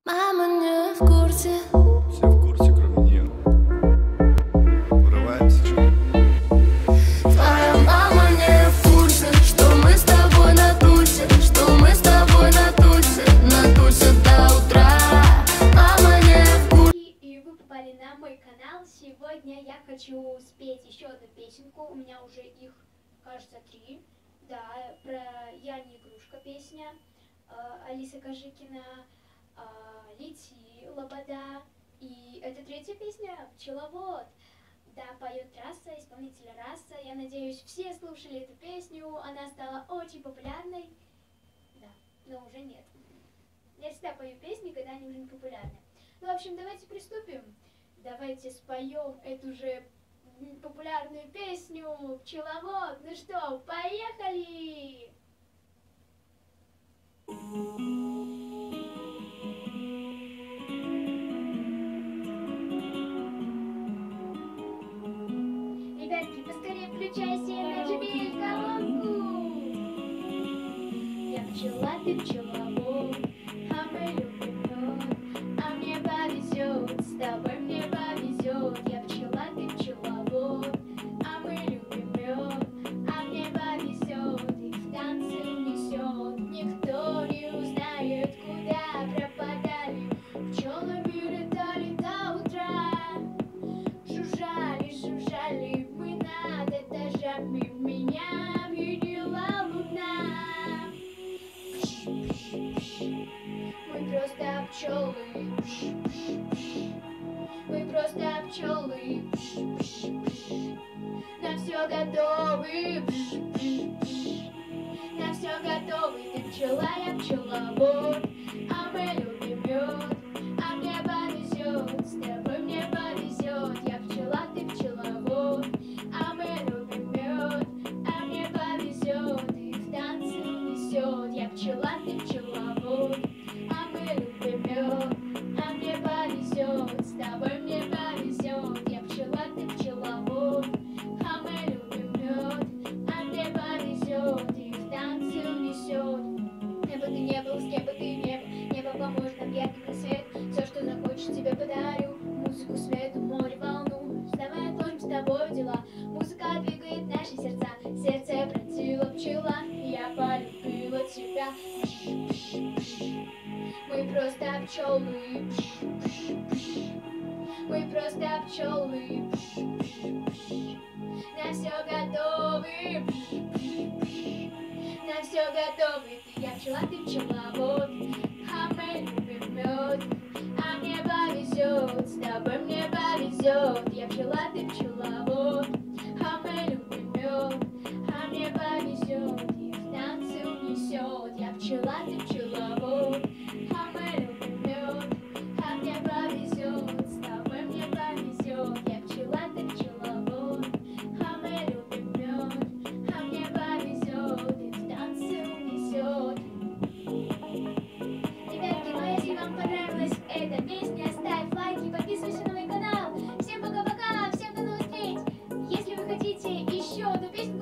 Мама не в курсе. Все в курсе, кроме нее. Вырываемся, чё? Твоя мама не в курсе, что мы с тобой на тусе, что мы с тобой на тусе до утра. Мама не в курсе. И вы попали на мой канал. Сегодня я хочу спеть еще одну песенку. У меня уже их, кажется, 3. Да, про «Я не игрушка» песня. Алиса Кожикина. «Лети, лобода». И это 3-я песня «Пчеловод». Да, поет Раса, исполнитель Раса. Я надеюсь, все слушали эту песню. Она стала очень популярной. Да, но уже нет. Я всегда пою песни, когда они уже не популярны. Ну, в общем, давайте приступим. Давайте споем эту же популярную песню «Пчеловод». Ну что, поехали! Ребятки, поскорее включайся и нажми колонку. Я пчела, ты пчеловод, а мы любим мед, а мне повезет, с тобой мне повезет. Я пчела, ты пчеловод, а мы любим мед, а мне повезет, их в танце унесет. Никто не узнает, куда пропадали пчелы, летали до утра. Жужжали, жужжали мы над этажами, меня видела луна. Мы просто пчелы, мы просто пчелы, на все готовы, на все готовы. Ты пчела, я пчеловод, а мы любим мед, а мне повезет, с тобой мне повезет. Я пчела, ты пчеловод, а мы любим мед, а мне повезет, и в танце унесет. Я пчела, ты пчеловод, а мы любим мед, а мне повезет, с тобой мне повезет. Я пчела, ты пчеловод, а мы любим мед, а мне повезет, и в танце унесет. Где бы ты не был, с кем бы ты не был, поможет нам яркий просвет. Все, что захочешь, тебе подарю. Музыку, свету, море, волну. Вставай, отложим с тобой дела. Музыка двигает наши сердца. Сердце пронзила пчела, и я полюбила тебя. Мы просто пчелы. Мы просто пчелы. На все готовы. На все готовы. Ты я пчела, ты пчеловод, а мы любим мед, а мне повезет, с тобой мне повезет. Я пчела, ты пчеловод, а мы любим мед, а мне повезет, и в танце унесет. Я пчела, ты пчеловод, а мы любим мед, а мне повезет, с тобой мне повезет. Я пчела, ты пчеловод, а мы любим мед, а мне повезет, и в танце унесет. Ребятки, ну если вам понравилась эта песня, ставь лайки, подписывайся на мой канал. Всем пока-пока, всем до новых встреч. Если вы хотите еще одну песню,